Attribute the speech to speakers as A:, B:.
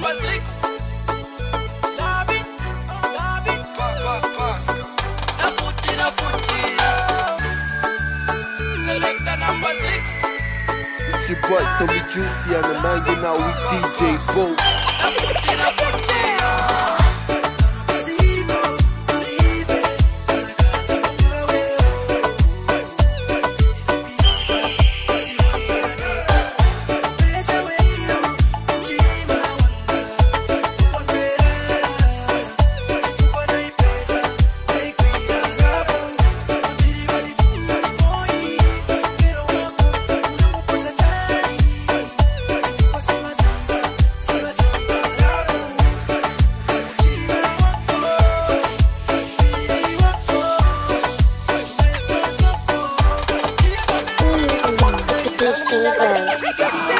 A: number 6. Love it. Pasta. Na footy. Selector number 6.
B: It's your boy Tommy Juicy and I'm hanging out with DJ Bo.
A: Na footy.
C: DJ Buzz.